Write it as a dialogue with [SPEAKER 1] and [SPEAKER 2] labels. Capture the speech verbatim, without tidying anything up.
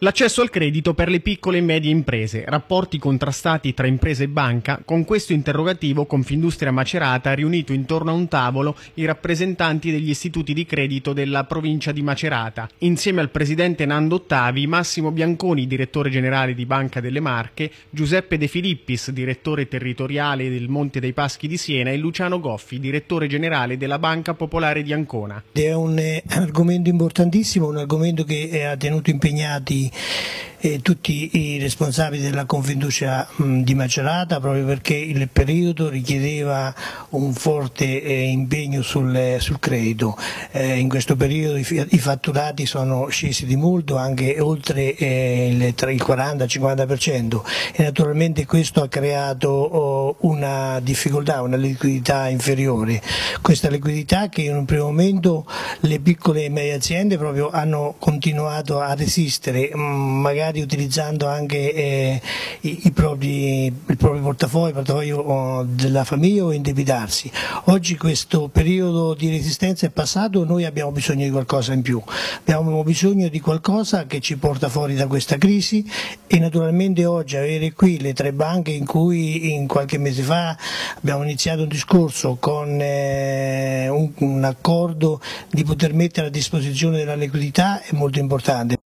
[SPEAKER 1] L'accesso al credito per le piccole e medie imprese, rapporti contrastati tra imprese e banca. Con questo interrogativo Confindustria Macerata ha riunito intorno a un tavolo i rappresentanti degli istituti di credito della provincia di Macerata. Insieme al presidente Nando Ottavi, Massimo Bianconi, direttore generale di Banca delle Marche, Giuseppe De Filippis, direttore territoriale del Monte dei Paschi di Siena, e Luciano Goffi, direttore generale della Banca Popolare di Ancona.
[SPEAKER 2] È un eh, argomento importantissimo, un argomento che eh, ha tenuto impegnati E tutti i responsabili della Confindustria di Macerata, proprio perché il periodo richiedeva un forte eh, impegno sul, sul credito. Eh, in questo periodo i, i fatturati sono scesi di molto, anche oltre eh, il, tra il quaranta e il cinquanta per cento, e naturalmente questo ha creato oh, una difficoltà, una liquidità inferiore. Questa liquidità che in un primo momento le piccole e medie aziende proprio hanno continuato a resistere, magari utilizzando anche eh, i, i, propri, il proprio portafoglio, il portafoglio oh, della famiglia, o indebitarsi. Oggi questo periodo di resistenza è passato, noi abbiamo bisogno di qualcosa in più, abbiamo bisogno di qualcosa che ci porta fuori da questa crisi, e naturalmente oggi avere qui le tre banche in cui in qualche mese fa abbiamo iniziato un discorso con eh, un, un accordo di poter mettere a disposizione della liquidità è molto importante.